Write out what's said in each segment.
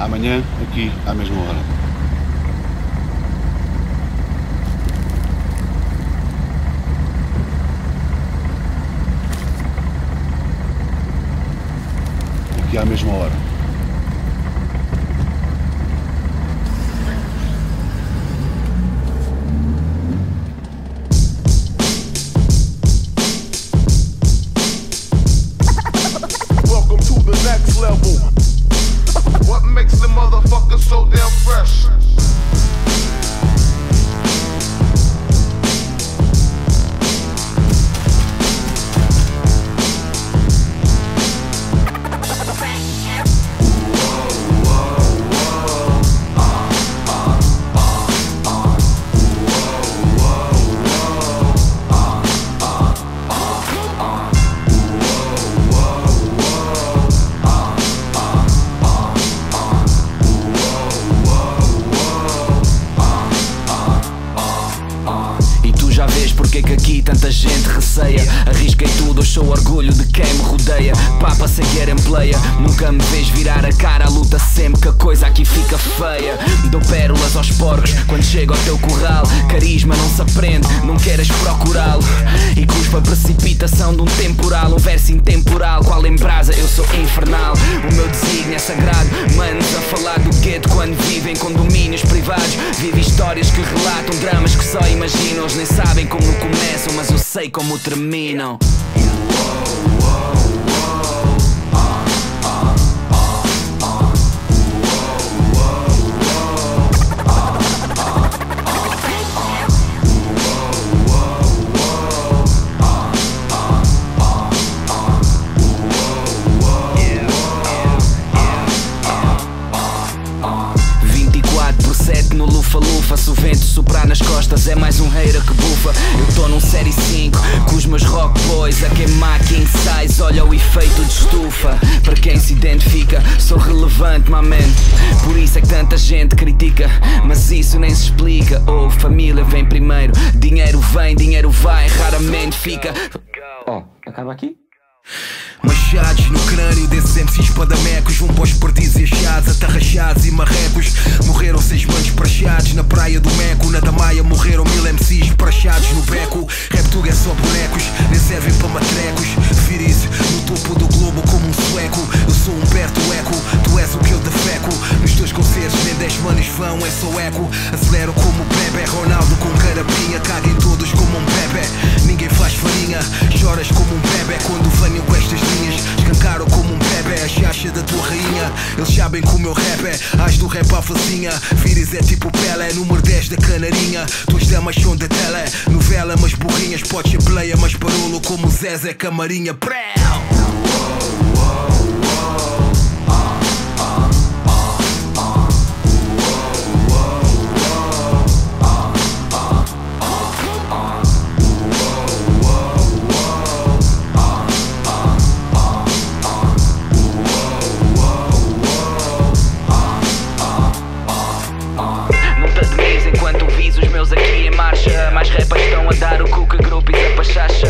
amanhã, aqui à mesma hora. Aqui à mesma hora. Welcome to the next level. What makes the motherfucker so damn fresh? Porque que aqui tanta gente receia? Arrisquei tudo, eu sou orgulho de quem me rodeia. Papa sem gameplaya, nunca me vês virar a cara à luta sempre que a coisa aqui fica feia. Dou pérolas aos porcos quando chego ao teu corral. Carisma não se aprende, não queiras procurá-lo. E cuspa a precipitação de um temporal, um verso intemporal, qual em brasa eu sou infernal. O meu desígnio é sagrado, manos a falar do gueto quando vivem com domínios privados. Vive histórias que relatam dramas que só imaginam. Eles nem sabem como começam, mas eu sei como terminam. 24/7 no lufa-lufa. Se o vento soprar nas costas é mais um hater que bufa. Eu tô num série 5 com os meus rock boys a queimar king size. Olha o efeito de estufa. Para quem se identifica, sou relevante, my man. Por isso é que tanta gente critica, mas isso nem se explica. Oh, família vem primeiro, dinheiro vem, dinheiro vai, raramente fica. Oh, acaba aqui? Machados no crânio desses MCs padamecos. Vão para os partidos e achados, atarrachados e marrecos. Morreram 6 manos prachados na praia do Meco. Na Damaia morreram 1000 MCs prachados no beco. Rap tuga é só bonecos, nem servem para matrecos. Vire-se no topo do globo como um sueco. Eu sou Humberto Eco, tu és o que eu defeco. Nos teus concertos nem 10 manos vão, é só eco. Acelero como Pepe, Ronaldo com carapinha. Caguem todos como um Pepe, ninguém faz farinha. Choras como um bebê quando venho com estas linhas. Escancaram como um bebê a chacha da tua rainha. Eles sabem que o meu rap é as do rap alfacinha. Vires é tipo Pelé, número 10 da canarinha. Tuas damas são da tele, novela mas burrinhas. Podes ser player mas parolo como Zezé Camarinha. Pré! Aqui em marcha, mais rappers estão a dar o cu que groupies a pachacha.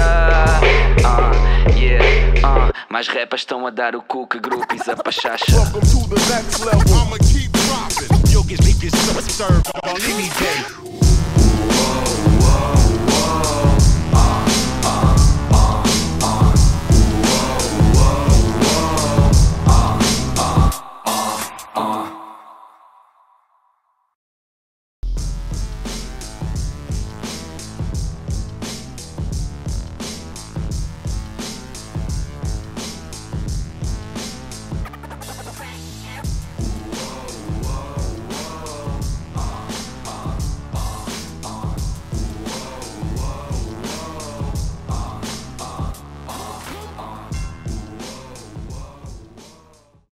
Mais rappers estão a dar o cu que groupies a pachacha. Welcome to the next level. I'ma keep dropping. You'll get served on any day.